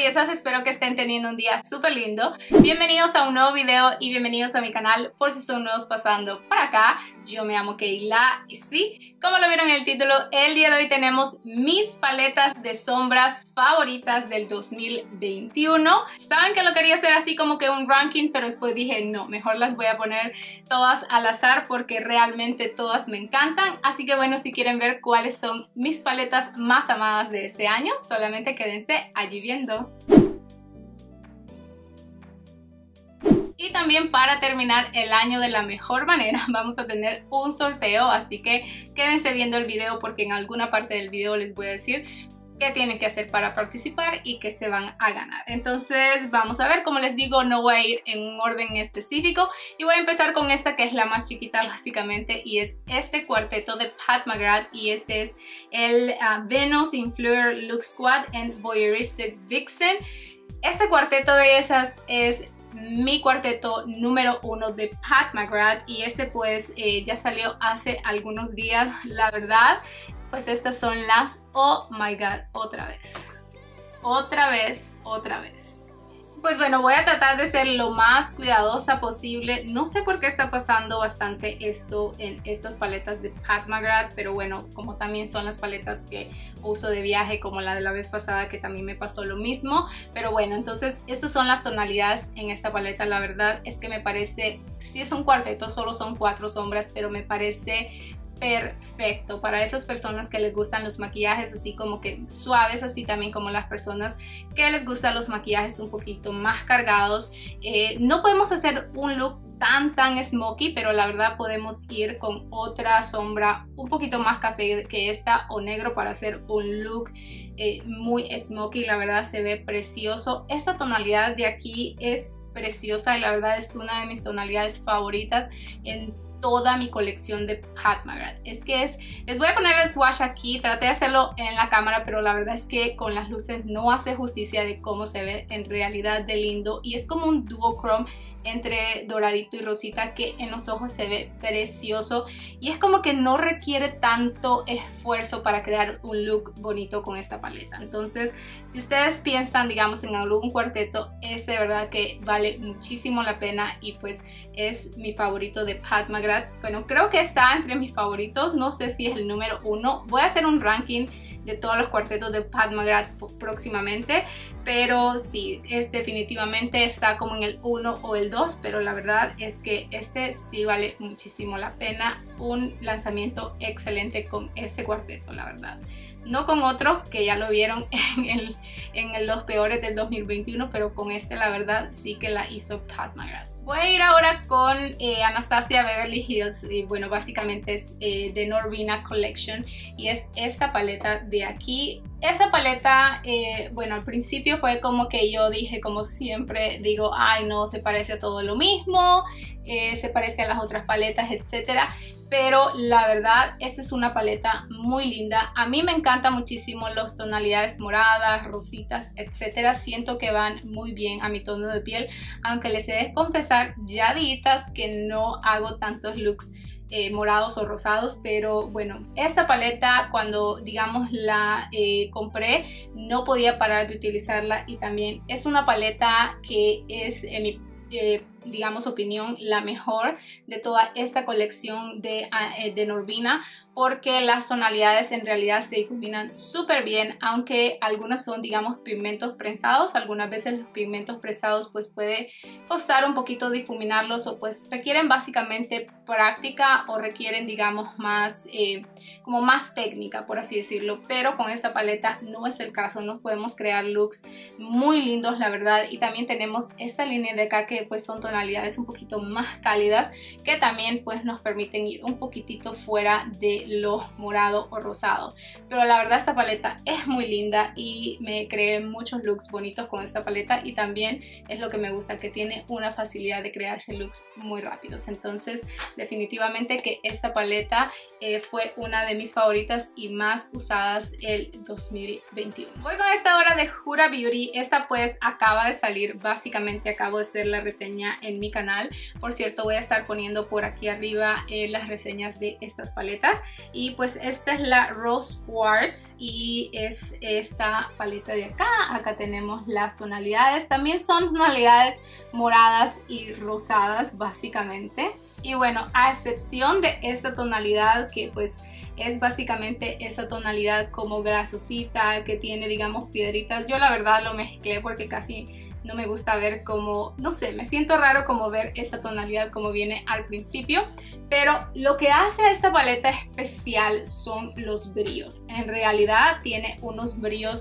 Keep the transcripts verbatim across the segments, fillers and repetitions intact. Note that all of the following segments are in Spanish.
bellezas, espero que estén teniendo un día súper lindo. Bienvenidos a un nuevo video y bienvenidos a mi canal por si son nuevos pasando por acá. Yo me llamo Keila y sí, como lo vieron en el título, el día de hoy tenemos mis paletas de sombras favoritas del dos mil veintiuno. Saben que lo quería hacer así como que un ranking, pero después dije no, mejor las voy a poner todas al azar porque realmente todas me encantan. Así que bueno, si quieren ver cuáles son mis paletas más amadas de este año, solamente quédense allí viendo. Y también para terminar el año de la mejor manera vamos a tener un sorteo, así que quédense viendo el video porque en alguna parte del video les voy a decir qué tienen que hacer para participar y qué se van a ganar. Entonces vamos a ver, como les digo, no voy a ir en un orden específico y voy a empezar con esta que es la más chiquita básicamente, y es este cuarteto de Pat McGrath, y este es el uh, Venus in Fleur Look Squad and Voyeuristic Vixen. Este cuarteto de bellezas es mi cuarteto número uno de Pat McGrath y este pues eh, ya salió hace algunos días, la verdad. Pues estas son las oh my god, otra vez, otra vez, otra vez. Pues bueno, voy a tratar de ser lo más cuidadosa posible. No sé por qué está pasando bastante esto en estas paletas de Pat McGrath, pero bueno, como también son las paletas que uso de viaje, como la de la vez pasada que también me pasó lo mismo. Pero bueno, entonces estas son las tonalidades en esta paleta. La verdad es que me parece, si es un cuarteto, solo son cuatro sombras, pero me parece perfecto para esas personas que les gustan los maquillajes así como que suaves, así también como las personas que les gustan los maquillajes un poquito más cargados. Eh, no podemos hacer un look tan tan smoky, pero la verdad podemos ir con otra sombra un poquito más café que esta o negro para hacer un look eh, muy smoky. La verdad se ve precioso. Esta tonalidad de aquí es preciosa y la verdad es una de mis tonalidades favoritas en toda mi colección de Pat McGrath. Es que es, les voy a poner el swatch aquí, traté de hacerlo en la cámara, pero la verdad es que con las luces no hace justicia de cómo se ve en realidad de lindo, y es como un duochrome entre doradito y rosita que en los ojos se ve precioso, y es como que no requiere tanto esfuerzo para crear un look bonito con esta paleta. Entonces si ustedes piensan digamos en algún cuarteto, es de verdad que vale muchísimo la pena y pues es mi favorito de Pat McGrath. Bueno, creo que está entre mis favoritos, no sé si es el número uno. Voy a hacer un ranking de todos los cuartetos de Pat McGrath próximamente, pero sí, es definitivamente está como en el uno o el dos, pero la verdad es que este sí vale muchísimo la pena. Un lanzamiento excelente con este cuarteto, la verdad. No con otro, que ya lo vieron en, el, en los peores del dos mil veintiuno, pero con este la verdad sí que la hizo Pat McGrath. Voy a ir ahora con eh, Anastasia Beverly Hills, y bueno, básicamente es eh, de Norvina Collection, y es esta paleta de aquí. Esa paleta, eh, bueno, al principio fue como que yo dije, como siempre digo, ay no, se parece a todo lo mismo, eh, se parece a las otras paletas, etcétera. Pero la verdad, esta es una paleta muy linda. A mí me encantan muchísimo las tonalidades moradas, rositas, etcétera. Siento que van muy bien a mi tono de piel, aunque les he de confesar ya días que no hago tantos looks Eh, morados o rosados, pero bueno, esta paleta cuando digamos la eh, compré no podía parar de utilizarla, y también es una paleta que es en mi eh, digamos opinión la mejor de toda esta colección de, de Norvina, porque las tonalidades en realidad se difuminan súper bien, aunque algunas son digamos pigmentos prensados. Algunas veces los pigmentos prensados pues puede costar un poquito difuminarlos, o pues requieren básicamente práctica o requieren digamos más eh, como más técnica, por así decirlo, pero con esta paleta no es el caso. Nos podemos crear looks muy lindos, la verdad. Y también tenemos esta línea de acá que pues son tonalidades un poquito más cálidas, que también pues nos permiten ir un poquitito fuera de lo morado o rosado. Pero la verdad esta paleta es muy linda y me creé muchos looks bonitos con esta paleta, y también es lo que me gusta, que tiene una facilidad de crearse looks muy rápidos. Entonces definitivamente que esta paleta eh, fue una de mis favoritas y más usadas el dos mil veintiuno. Voy con esta ahora de Huda Beauty. Esta pues acaba de salir, básicamente acabo de hacer la reseña en mi canal. Por cierto, voy a estar poniendo por aquí arriba eh, las reseñas de estas paletas. Y pues esta es la Rose Quartz y es esta paleta de acá. Acá tenemos las tonalidades. También son tonalidades moradas y rosadas básicamente. Y bueno, a excepción de esta tonalidad que pues es básicamente esa tonalidad como grasosita que tiene, digamos, piedritas. Yo la verdad lo mezclé porque casi no me gusta ver como, no sé, me siento raro como ver esa tonalidad como viene al principio. Pero lo que hace a esta paleta especial son los brillos. En realidad tiene unos brillos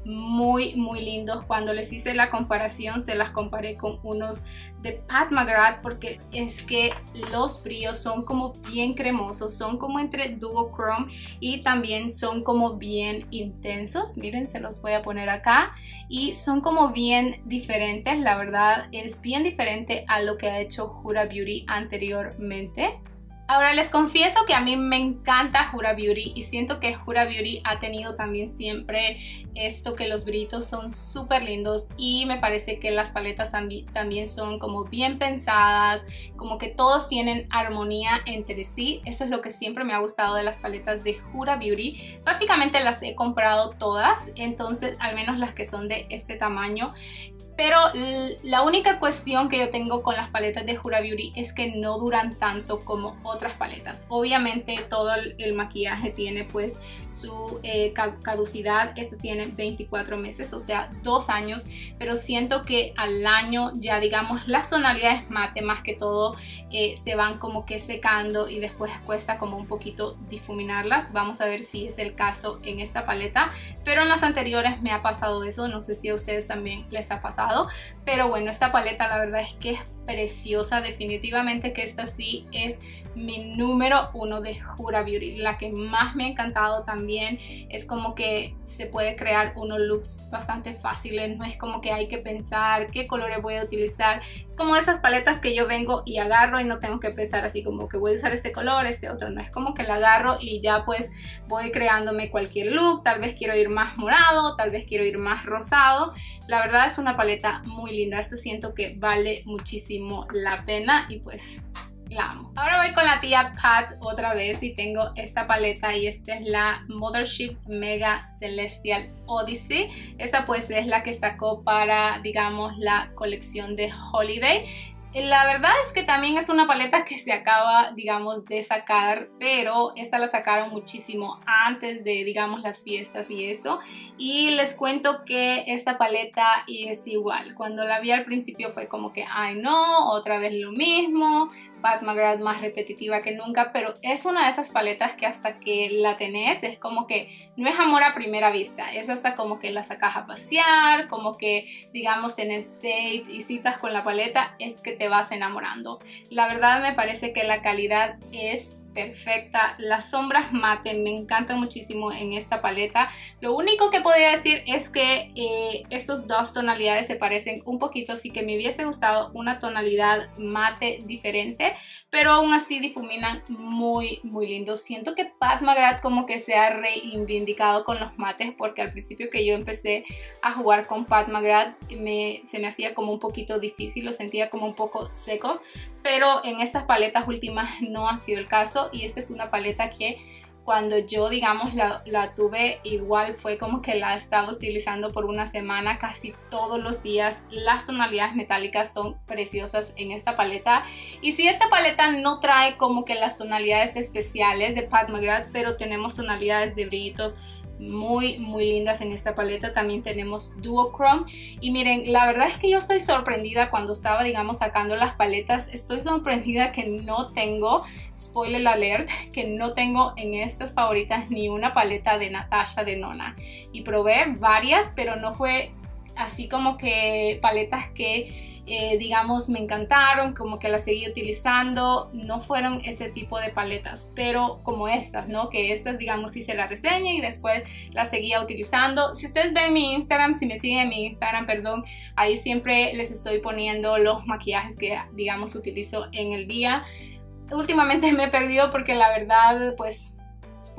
muy muy lindos. Cuando les hice la comparación se las comparé con unos de Pat McGrath porque es que los brillos son como bien cremosos, son como entre duochrome y también son como bien intensos. Miren, se los voy a poner acá y son como bien diferentes. La verdad es bien diferente a lo que ha hecho Huda Beauty anteriormente. Ahora les confieso que a mí me encanta Huda Beauty y siento que Huda Beauty ha tenido también siempre esto que los brillitos son súper lindos y me parece que las paletas también son como bien pensadas, como que todos tienen armonía entre sí. Eso es lo que siempre me ha gustado de las paletas de Huda Beauty. Básicamente las he comprado todas, entonces al menos las que son de este tamaño. Pero la única cuestión que yo tengo con las paletas de Huda Beauty es que no duran tanto como otras paletas. Obviamente todo el, el maquillaje tiene pues su eh, caducidad. Este tiene veinticuatro meses, o sea dos años. Pero siento que al año ya digamos las tonalidades mate más que todo eh, se van como que secando y después cuesta como un poquito difuminarlas. Vamos a ver si es el caso en esta paleta. Pero en las anteriores me ha pasado eso. No sé si a ustedes también les ha pasado. Pero bueno, esta paleta la verdad es que es preciosa. Definitivamente que esta sí es mi número uno de Huda Beauty. La que más me ha encantado también es como que se puede crear unos looks bastante fáciles. No es como que hay que pensar qué colores voy a utilizar. Es como esas paletas que yo vengo y agarro y no tengo que pensar así como que voy a usar este color, este otro. No, es como que la agarro y ya pues voy creándome cualquier look. Tal vez quiero ir más morado, tal vez quiero ir más rosado. La verdad es una paleta muy linda. Esta siento que vale muchísimo la pena y pues la amo. Ahora voy con la tía Pat otra vez y tengo esta paleta y esta es la Mothership Mega Celestial Odyssey. Esta pues es la que sacó para digamos la colección de Holiday. La verdad es que también es una paleta que se acaba, digamos, de sacar, pero esta la sacaron muchísimo antes de, digamos, las fiestas y eso. Y les cuento que esta paleta es igual. Cuando la vi al principio fue como que, ay no, otra vez lo mismo. Pat McGrath más repetitiva que nunca, pero es una de esas paletas que hasta que la tenés es como que no es amor a primera vista, es hasta como que la sacas a pasear, como que digamos tenés date y citas con la paleta, es que te vas enamorando. La verdad me parece que la calidad es perfecta. Las sombras mate me encantan muchísimo en esta paleta. Lo único que podría decir es que eh, estas dos tonalidades se parecen un poquito, así que me hubiese gustado una tonalidad mate diferente, pero aún así difuminan muy muy lindo. Siento que Pat McGrath como que se ha reivindicado con los mates, porque al principio que yo empecé a jugar con Pat McGrath me, se me hacía como un poquito difícil, lo sentía como un poco secos, pero en estas paletas últimas no ha sido el caso. Y esta es una paleta que cuando yo digamos la, la tuve igual fue como que la estaba utilizando por una semana casi todos los días. Las tonalidades metálicas son preciosas en esta paleta, y si esta paleta no trae como que las tonalidades especiales de Pat McGrath, pero tenemos tonalidades de brillitos muy muy lindas en esta paleta. También tenemos duochrome y miren, la verdad es que yo estoy sorprendida cuando estaba digamos sacando las paletas. Estoy sorprendida que no tengo, spoiler alert, que no tengo en estas favoritas ni una paleta de Natasha Denona, y probé varias pero no fue así como que paletas que Eh, digamos me encantaron, como que las seguí utilizando. No fueron ese tipo de paletas, pero como estas, ¿no? Que estas digamos hice la reseña y después las seguía utilizando. Si ustedes ven mi Instagram, si me siguen en mi Instagram, perdón, ahí siempre les estoy poniendo los maquillajes que digamos utilizo en el día. Últimamente me he perdido porque la verdad pues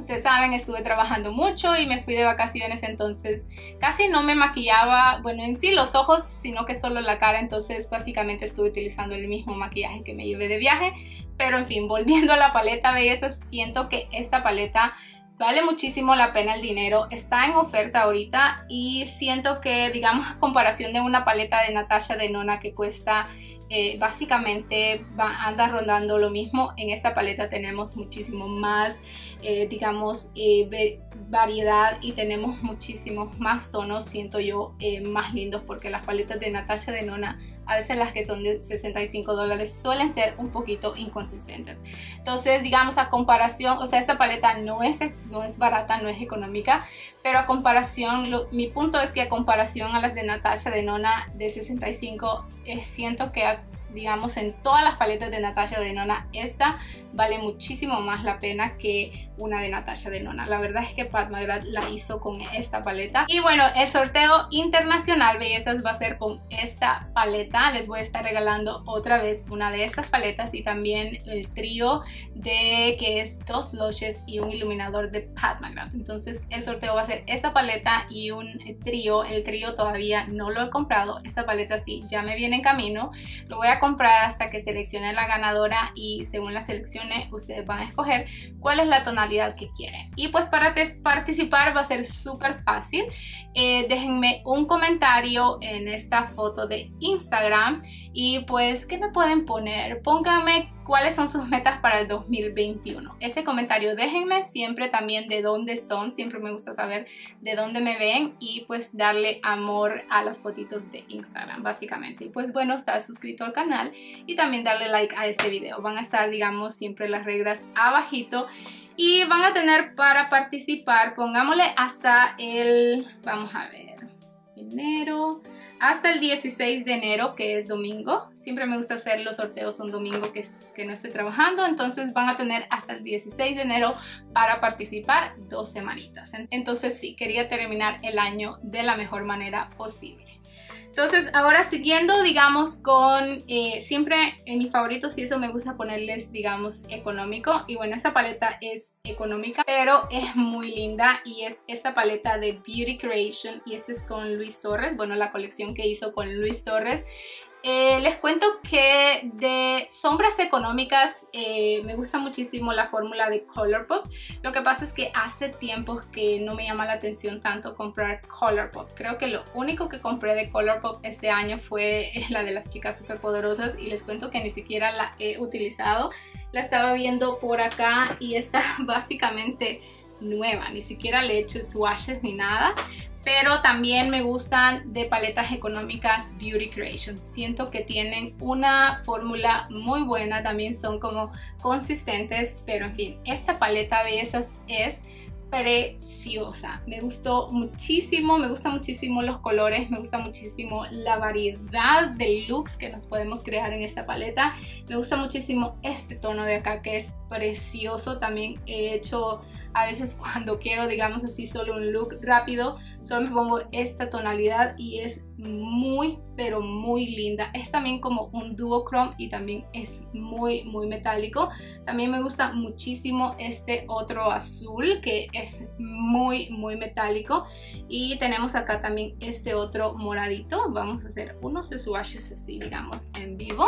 Ustedes saben, estuve trabajando mucho y me fui de vacaciones, entonces casi no me maquillaba, bueno, en sí los ojos, sino que solo la cara, entonces básicamente estuve utilizando el mismo maquillaje que me llevé de viaje. Pero en fin, volviendo a la paleta bellezas, siento que esta paleta vale muchísimo la pena el dinero, está en oferta ahorita y siento que, digamos, a comparación de una paleta de Natasha Denona que cuesta eh, básicamente va, anda rondando lo mismo, en esta paleta tenemos muchísimo más, eh, digamos, eh, variedad y tenemos muchísimos más tonos, siento yo, eh, más lindos, porque las paletas de Natasha Denona, a veces las que son de sesenta y cinco dólares suelen ser un poquito inconsistentes. Entonces, digamos, a comparación, o sea, esta paleta no es, no es barata, no es económica, pero a comparación, lo, mi punto es que a comparación a las de Natasha Denona de sesenta y cinco, eh, siento que a, digamos, en todas las paletas de Natasha Denona, esta vale muchísimo más la pena que una de Natasha Denona. La verdad es que Pat McGrath la hizo con esta paleta. Y bueno, el sorteo internacional bellezas va a ser con esta paleta. Les voy a estar regalando otra vez una de estas paletas y también el trío de que es dos blushes y un iluminador de Pat McGrath. Entonces el sorteo va a ser esta paleta y un trío. El trío todavía no lo he comprado. Esta paleta sí, ya me viene en camino. Lo voy a comprar hasta que seleccione la ganadora y según la seleccione ustedes van a escoger cuál es la tonalidad que quieren. Y pues para participar va a ser súper fácil. Eh, déjenme un comentario en esta foto de Instagram y pues ¿qué me pueden poner? Pónganme cuáles son sus metas para el dos mil veintiuno. Ese comentario déjenme siempre también de dónde son, siempre me gusta saber de dónde me ven y pues darle amor a las fotitos de Instagram básicamente. Y pues bueno, estar suscrito al canal y también darle like a este video. Van a estar, digamos, siempre las reglas abajito y van a tener para participar, pongámosle hasta el, vamos a ver, enero, hasta el dieciséis de enero, que es domingo. Siempre me gusta hacer los sorteos un domingo que, que no esté trabajando, entonces van a tener hasta el dieciséis de enero para participar, dos semanitas. Entonces sí, quería terminar el año de la mejor manera posible. Entonces ahora siguiendo, digamos, con eh, siempre en mis favoritos y eso me gusta ponerles, digamos, económico. Y bueno, esta paleta es económica, pero es muy linda y es esta paleta de Beauty Creation y este es con Luis Torres, bueno, la colección que hizo con Luis Torres. Eh, les cuento que de sombras económicas eh, me gusta muchísimo la fórmula de Colourpop. Lo que pasa es que hace tiempo que no me llama la atención tanto comprar Colourpop. Creo que lo único que compré de Colourpop este año fue la de las chicas superpoderosas y les cuento que ni siquiera la he utilizado. La estaba viendo por acá y está básicamente nueva, ni siquiera le he hecho swatches ni nada. Pero también me gustan de paletas económicas Beauty Creation. Siento que tienen una fórmula muy buena, también son como consistentes, pero en fin, esta paleta de esas es preciosa. Me gustó muchísimo, me gustan muchísimo los colores, me gusta muchísimo la variedad de looks que nos podemos crear en esta paleta. Me gusta muchísimo este tono de acá que es precioso. También he hecho a veces cuando quiero, digamos así, solo un look rápido, solo me pongo esta tonalidad y es muy, pero muy linda. Es también como un duochrome y también es muy, muy metálico. También me gusta muchísimo este otro azul que es muy, muy metálico. Y tenemos acá también este otro moradito. Vamos a hacer unos swatches así, digamos, en vivo.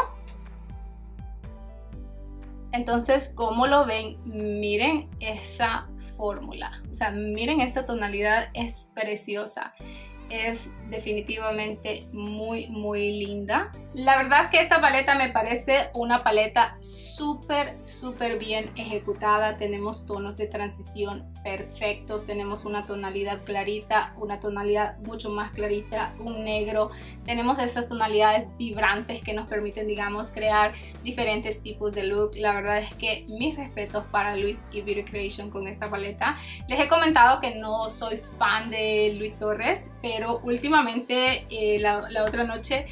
Entonces, como lo ven, miren esa fórmula, o sea, miren esta tonalidad, es preciosa, es definitivamente muy, muy linda. La verdad que esta paleta me parece una paleta súper, súper bien ejecutada. Tenemos tonos de transición perfectos, tenemos una tonalidad clarita, una tonalidad mucho más clarita, un negro. Tenemos esas tonalidades vibrantes que nos permiten, digamos, crear diferentes tipos de look. La verdad es que mis respetos para Luis y Beauty Creation con esta paleta. Les he comentado que no soy fan de Luis Torres, pero últimamente eh, la, la otra noche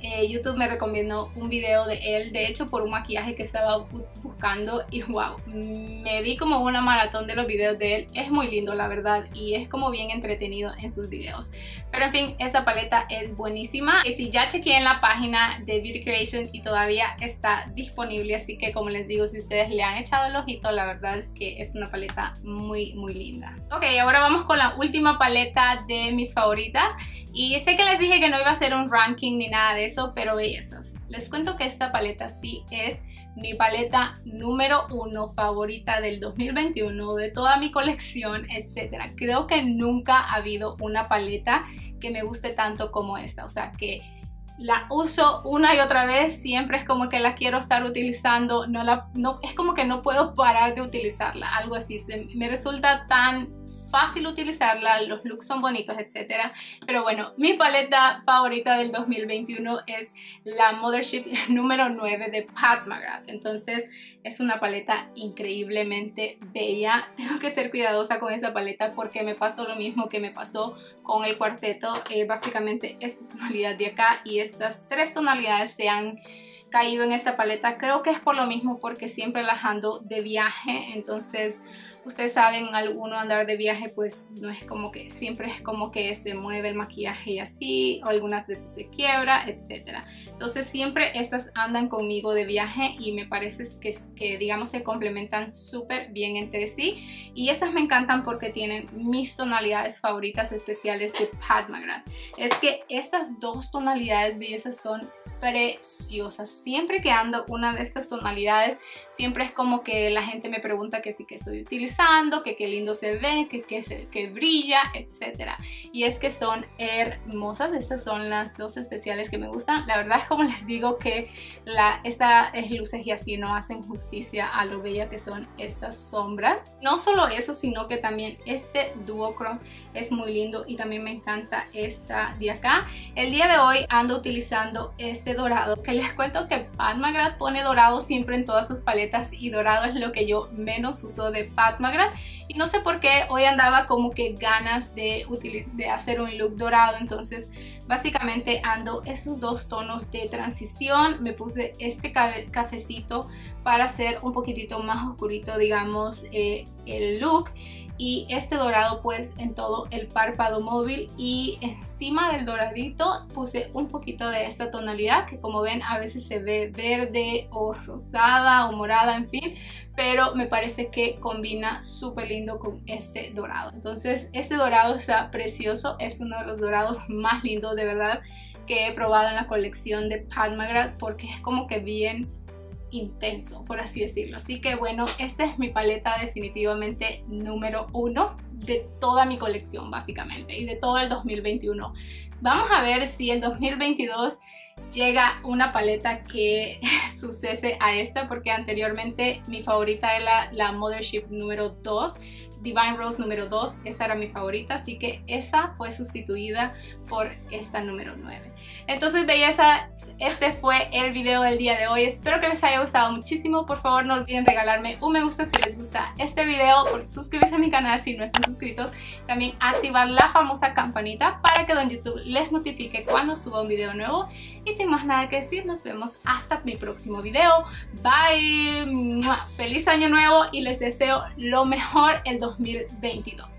eh, YouTube me recomendó un video de él, de hecho por un maquillaje que estaba bu buscando y wow, me di como una maratón de los videos de él. Es muy lindo la verdad y es como bien entretenido en sus videos. Pero en fin, esta paleta es buenísima y si ya chequeé en la página de Beauty Creation y todavía está disponible, así que como les digo, si ustedes le han echado el ojito, la verdad es que es una paleta muy muy linda. Ok, ahora vamos con la última paleta de mis favoritas y sé que les dije que no iba a hacer un ranking ni nada de eso, pero bellezas, les cuento que esta paleta sí es mi paleta número uno favorita del dos mil veintiuno, de toda mi colección, etcétera. Creo que nunca ha habido una paleta que me guste tanto como esta, o sea que la uso una y otra vez, siempre es como que la quiero estar utilizando, no la, no, es como que no puedo parar de utilizarla, algo así, se, me resulta tan fácil utilizarla, los looks son bonitos, etcétera. Pero bueno, mi paleta favorita del dos mil veintiuno es la Mothership número nueve de Pat McGrath. Entonces es una paleta increíblemente bella. Tengo que ser cuidadosa con esa paleta porque me pasó lo mismo que me pasó con el cuarteto. Eh, básicamente esta tonalidad de acá y estas tres tonalidades se han caído en esta paleta. Creo que es por lo mismo porque siempre las ando de viaje, entonces ustedes saben, alguno andar de viaje pues no es como que, siempre es como que se mueve el maquillaje y así, o algunas veces se quiebra, etcétera. Entonces siempre estas andan conmigo de viaje y me parece que, que digamos se complementan súper bien entre sí. Y estas me encantan porque tienen mis tonalidades favoritas especiales de Pat McGrath. Es que estas dos tonalidades bellezas son preciosas. Siempre que ando una de estas tonalidades, siempre es como que la gente me pregunta que sí que estoy utilizando, que qué lindo se ve, que, que, se, que brilla, etcétera. Y es que son hermosas. Estas son las dos especiales que me gustan. La verdad es como les digo que la, estas luces y así no hacen justicia a lo bella que son estas sombras. No solo eso, sino que también este duochrome es muy lindo y también me encanta esta de acá. El día de hoy ando utilizando este dorado, que les cuento que Pat McGrath pone dorado siempre en todas sus paletas y dorado es lo que yo menos uso de Pat McGrath y no sé por qué hoy andaba como que ganas de, de hacer un look dorado, entonces básicamente ando esos dos tonos de transición. Me puse este cafecito para hacer un poquitito más oscurito, digamos, eh, el look, y este dorado pues en todo el párpado móvil, y encima del doradito puse un poquito de esta tonalidad que como ven a veces se ve verde o rosada o morada, en fin, pero me parece que combina súper lindo con este dorado. Entonces este dorado está precioso, es uno de los dorados más lindos de verdad que he probado en la colección de Pat McGrath porque es como que bien intenso, por así decirlo. Así que bueno, esta es mi paleta definitivamente número uno de toda mi colección básicamente y de todo el dos mil veintiuno. Vamos a ver si el dos mil veintidós llega una paleta que sucese a esta, porque anteriormente mi favorita era la Mothership número dos, Divine Rose número dos, esa era mi favorita, así que esa fue sustituida por esta número nueve. Entonces belleza, este fue el video del día de hoy, espero que les haya gustado muchísimo. Por favor no olviden regalarme un me gusta si les gusta este video, suscribirse a mi canal si no están suscritos, también activar la famosa campanita para que don YouTube les notifique cuando suba un video nuevo. Y sin más nada que decir, nos vemos hasta mi próximo video. Bye, feliz año nuevo y les deseo lo mejor el dos mil veintidós.